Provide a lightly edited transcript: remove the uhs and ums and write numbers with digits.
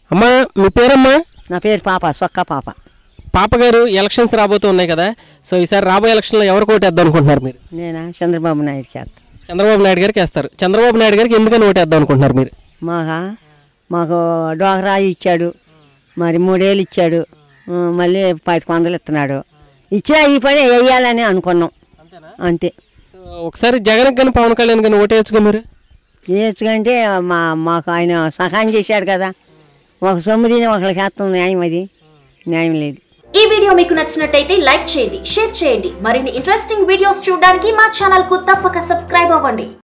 అమ్మా మీ పేరమ్మా? నా పేరు పాప, సొక్క పాప. పాప గారు, ఎలక్షన్స్ రాబోతూ ఉన్నాయి కదా, సో ఈసారి రాబోయే ఎలక్షన్లో ఎవరికి ఓటేద్దాం అనుకుంటున్నారు మీరు? నేనా చంద్రబాబు నాయుడుకి వేస్తాను. చంద్రబాబు నాయుడు గారికి వేస్తారు. చంద్రబాబు నాయుడు గారికి ఎందుకని ఓటేద్దాం అనుకుంటున్నారు మీరు? మాకు డోహరా ఇచ్చాడు, మరి 3 ఏళ్ళు ఇచ్చాడు, మళ్ళీ 1100 ఇస్తున్నాడు. ఇచ్చినా ఈ పని వేయాలని అనుకున్నాం, అంతే. సో ఒకసారి జగన్ కానీ పవన్ కళ్యాణ్ కానీ ఓటేయచ్చుగా మీరు? వేయచ్చుకంటే మాకు ఆయన సహాయం చేశాడు కదా, ఒక సొమ్ము తిని ఒకరికి వేస్తాం, న్యాయం అది న్యాయం లేదు. ఈ వీడియో మీకు నచ్చినట్టయితే లైక్ చేయండి, షేర్ చేయండి. మరిన్ని ఇంట్రెస్టింగ్ వీడియోస్ చూడడానికి మా ఛానల్ కు తప్పక సబ్స్క్రైబ్ అవ్వండి.